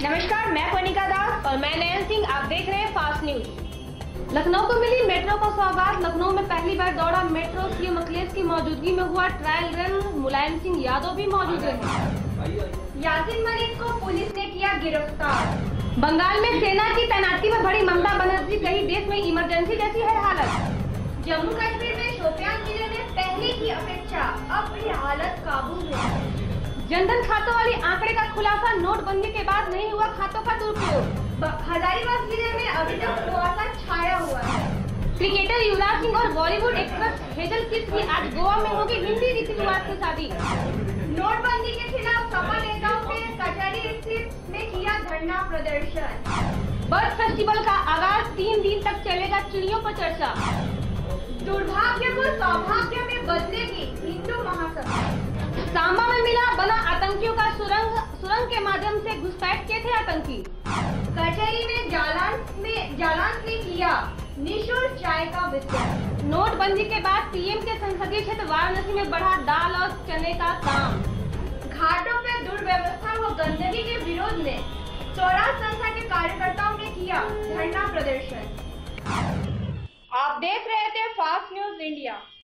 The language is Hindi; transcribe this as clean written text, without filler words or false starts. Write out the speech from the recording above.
नमस्कार, मैं कोनिका दास और मैं नयन सिंह। आप देख रहे हैं फास्ट न्यूज। लखनऊ को मिली मेट्रो का सौगात। लखनऊ में पहली बार दौड़ा मेट्रो। सीएम अखिलेश की मौजूदगी में हुआ ट्रायल रन। मुलायम सिंह यादव भी मौजूद रहे। यासीन मलिक को पुलिस ने किया गिरफ्तार। बंगाल में सेना की तैनाती में बढ़ी ममता बनर्जी। कई देश में इमरजेंसी जैसी है हालत। जम्मू कश्मीर में शोपियान जिले में पहले की अपेक्षा अब भी हालत काबू में। जनधन खातों वाली आंकड़े का खुलासा। नोटबंदी के बाद नहीं हुआ खातों का दुरुपयोग। हजारीबाग जिले में अभी तक कुआसा छाया हुआ है। क्रिकेटर युवराज सिंह और बॉलीवुड एक्ट्रेस हेजल किस की आज गोवा में होगी हिंदी रीति रिवाज की शादी। नोटबंदी के खिलाफ सपा नेताओं ने कचहरी स्थित में किया धरना प्रदर्शन। बर्ड फेस्टिवल का आगाज 3 दिन तक चलेगा। चिड़ियों पर चर्चा। दुर्भाग्य को सौभाग्य में बदलेगी हिंदू महासभा। सांबा में मिला बना आतंकियों का सुरंग के माध्यम से घुसपैठ किए थे आतंकी। कचहरी में जालान से किया निःशुल्क चाय का वितरण। नोटबंदी के बाद पीएम के संसदीय क्षेत्र वाराणसी में बढ़ा दाल और चने का दाम। घाटों पर दुर्व्यवस्था व गंदगी के विरोध में स्वराज संस्था के कार्यकर्ताओं ने किया धरना प्रदर्शन। आप देख रहे थे फास्ट न्यूज इंडिया।